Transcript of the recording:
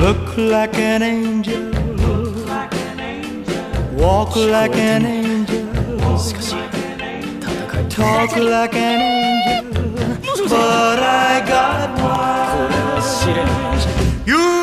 Look like an angel, walk like an angel, talk like an angel, but I got wise. You